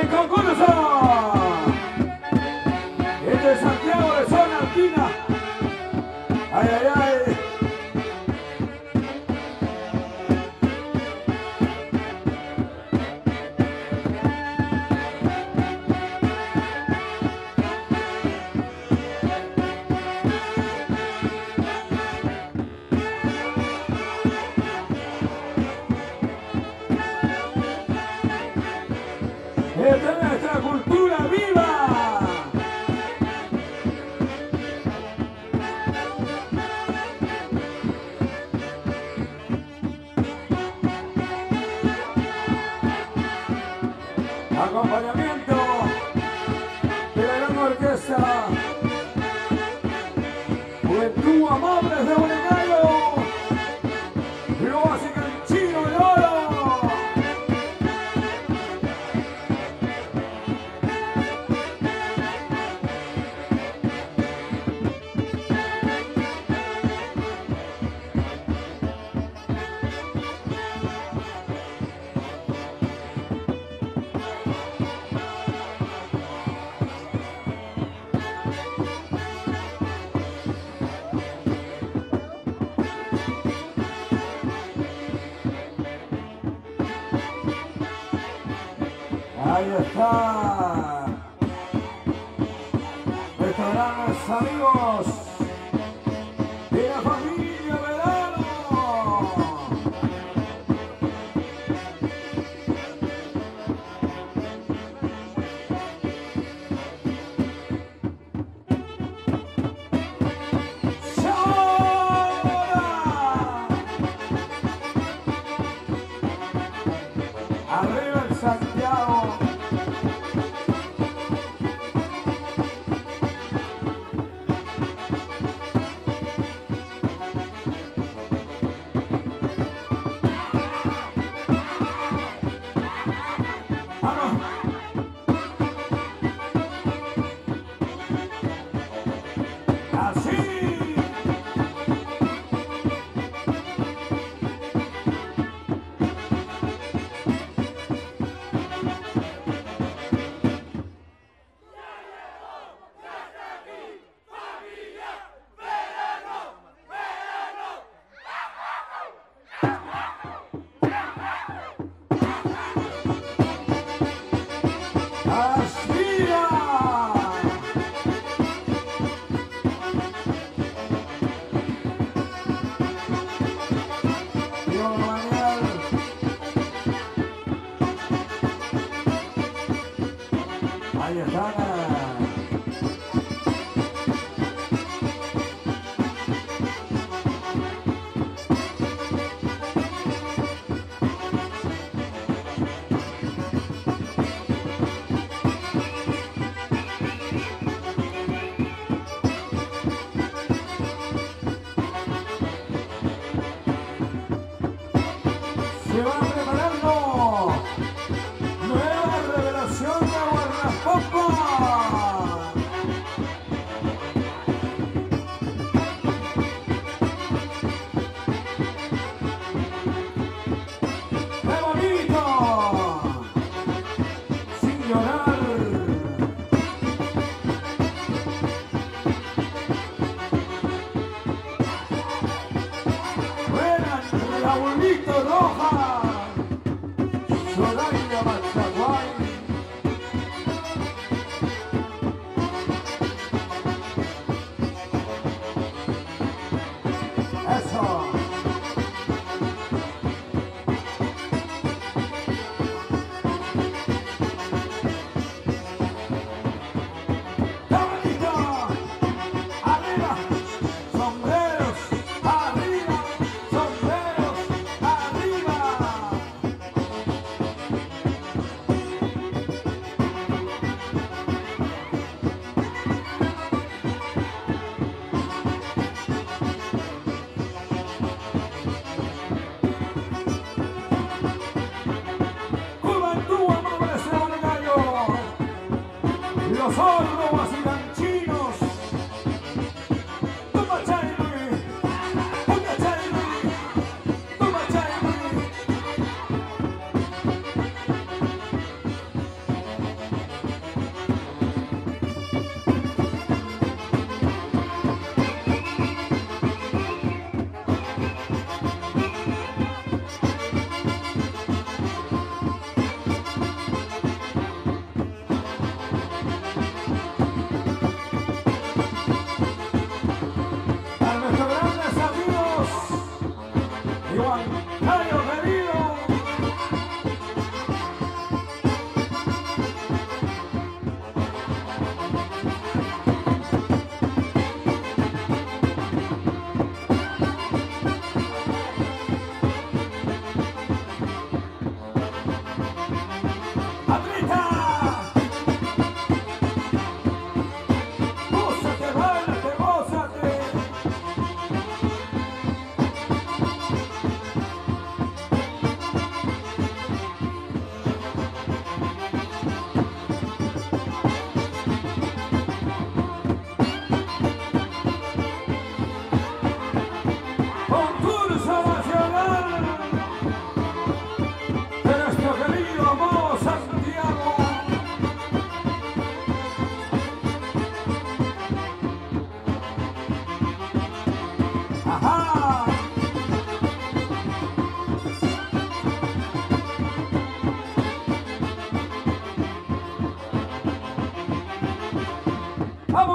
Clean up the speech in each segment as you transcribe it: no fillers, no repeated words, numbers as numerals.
concurso. Este es Santiago de Zona Alpina. Ay, ay, ay. Esta es nuestra cultura viva. Acompañamiento de la gran orquesta Juventud Amables de Bolecayo, Globas y Canchino de Oro. Ahí está nuestros grandes amigos de la familia Verano. Arriba el Santiago. Ahí están. Se va preparando nueva revelación de Guardapopa. ¡Qué bonito! Sin llorar. Buenas, Raulito Roja. Zoraida Machaguay. Eso. ¡Qué bonito! Arriba, sombreros, arriba, sombreros, arriba.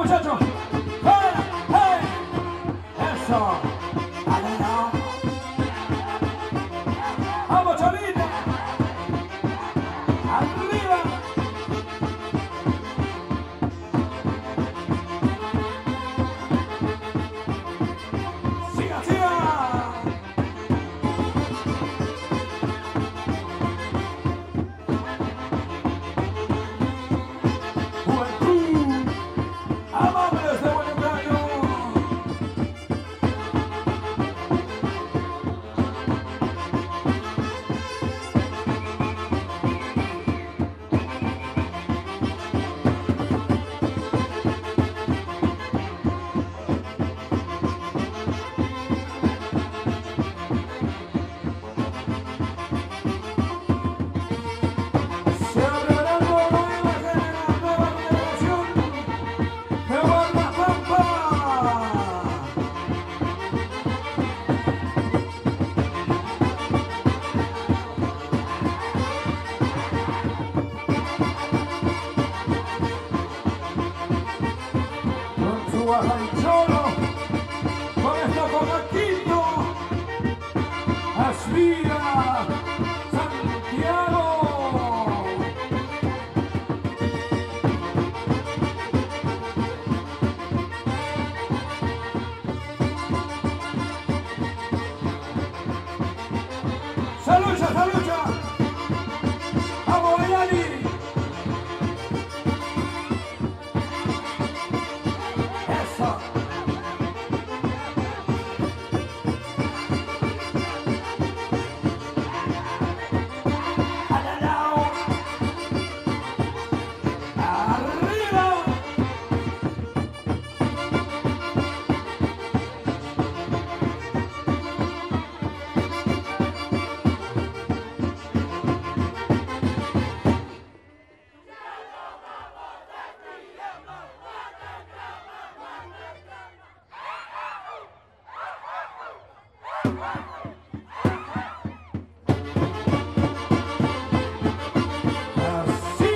muchachos. ¡Hey! ¡Hey! Eso. ¡Adela! ¡Vamos, Cholita! ¡Arriba! ¡Siga, siga! Juventud, amables de buen engaño. Se abre nueva generación de Guardapampa. Con su Guajancholo, con esta Coca-Quito, aspira Santiago. ¡Salucha, salucha! ¡Vamos, Bayani! ¡Eso! ¡Al lado! ¡Arriba! ¡Así!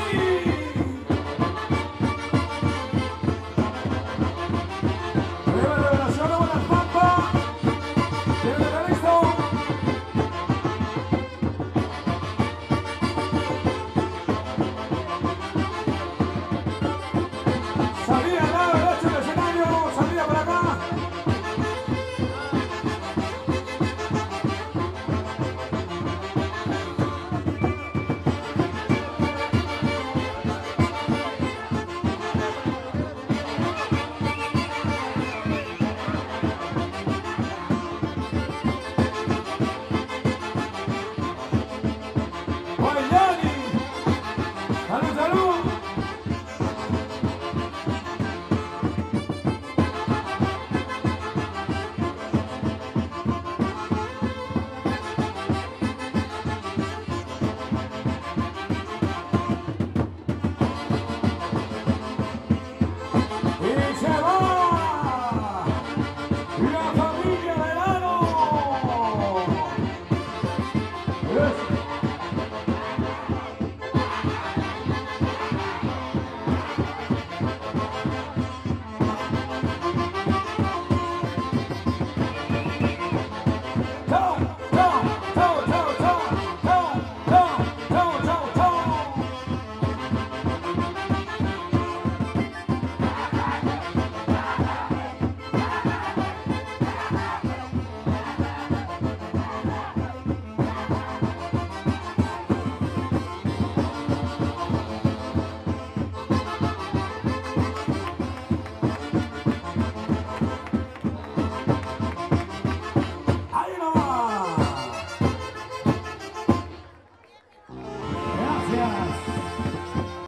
¡Arriba la revelación de Guardapampa! ¡Tiene el listo! Salida al lado derecho del escenario, salida por acá. Bayani, salud, salud. Y se va la familia Verano.